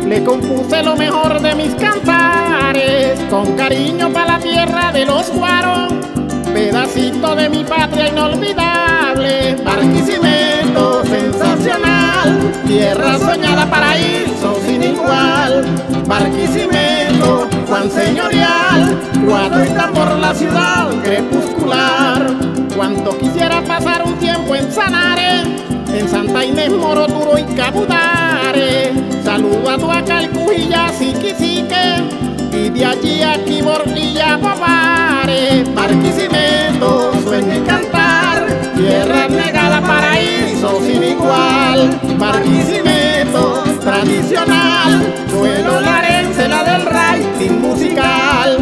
le compuse lo mejor de mis cantares, con cariño para la tierra de los Guaros, pedacito de mi patria inolvidable. Barquisimeto sensacional, tierra soñada, paraíso sin igual. Barquisimeto, Juan señorial, cuatro y tambor la ciudad crepuscular. Cuanto quisiera pasar un tiempo en Sanare, en Santa Inés, Moroturo y Cabudare. Saludo a Tuacalcujilla, Siquisique, y de allí a Quiborlilla, Papare. Barquisimeto, sueño y cantar, tierra negada, paraíso sin igual. Barquisimeto, tradicional, duelo larense, la del rating musical.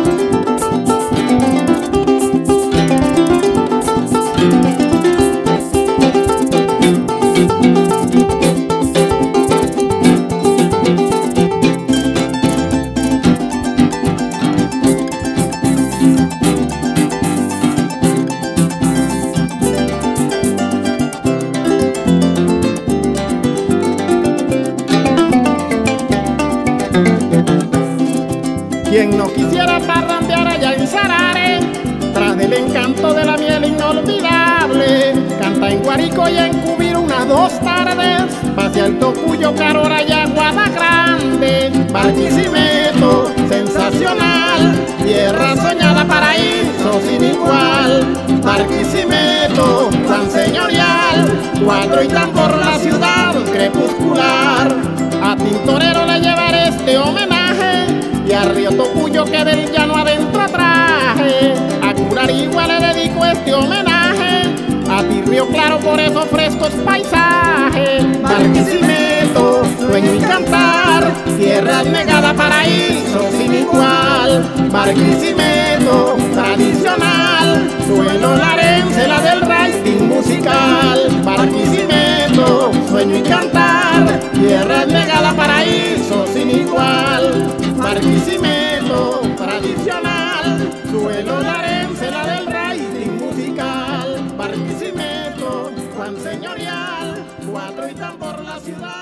Quien no quisiera parrandear allá en Sarare, tras del encanto de la miel inolvidable, canta en Guarico y en Cubiro unas 2 tardes, hacia el Tocuyo, Carora y Aguada Grande. Barquisimeto, sensacional, tierra soñada, paraíso sin igual. Barquisimeto, Juan señorial, cuatro y tambor la ciudad crepuscular. A Tintorero le llevaré este homenaje, y a Río Tocuyo que del llano adentro traje. A Curarigua le dedico este homenaje, a ti Río Claro por esos frescos paisajes. Barquisimeto, sueño y cantar, tierra negada, paraíso sin igual. Barquisimeto, tradicional, suelo larense, la del rating musical. Barquisimeto, sueño y cantar, tierra negada, paraíso sin igual. Barquisimeto, tradicional, suelo larense, la del rating musical. Barquisimeto, Juan señorial, cuatro y tambor la ciudad.